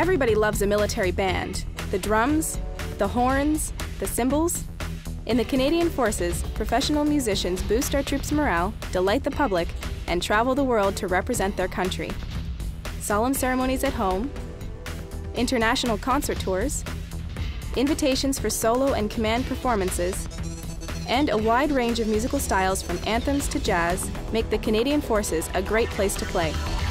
Everybody loves a military band. The drums, the horns, the cymbals. In the Canadian Forces, professional musicians boost our troops' morale, delight the public, and travel the world to represent their country. Solemn ceremonies at home, international concert tours, invitations for solo and command performances, and a wide range of musical styles from anthems to jazz make the Canadian Forces a great place to play.